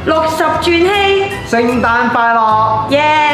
60轉禧， 聖誕快樂！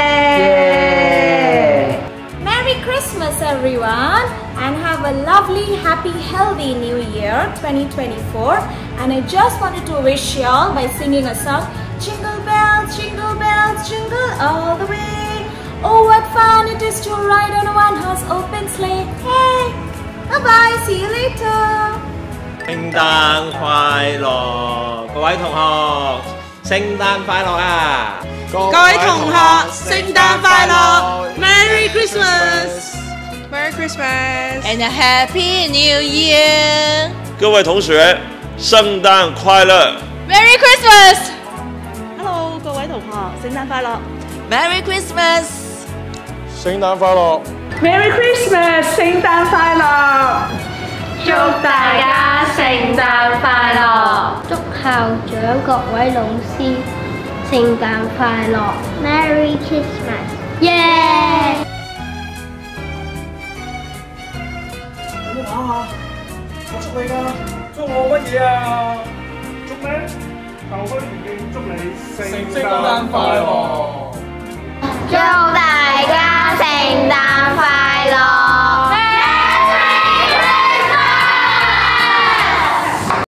耶 Merry Christmas, everyone, and have a lovely, happy, healthy New Year 2024. And I just wanted to wish y'all by singing a song, Jingle bells, jingle all the way. Oh, what fun it is to ride on a one-horse open sleigh. Hey, bye-bye, see you later. 聖誕快樂，各位同學，聖誕快樂啊！ 各位同學，聖誕快樂 ！Merry Christmas，Merry Christmas，and a Happy New Year！ 各位同學，聖誕快樂 ！Merry Christmas！Hello， 各位同學，聖誕快樂 ！Merry Christmas！ 聖誕快樂 ！Merry Christmas， 聖誕快樂！祝大家聖誕快樂！ 祝校長各位老師聖誕快樂 ！Merry Christmas！ 耶！ 有冇跑下？我祝你㗎，祝我乜嘢啊？祝咩？校區願景祝你聖誕快樂！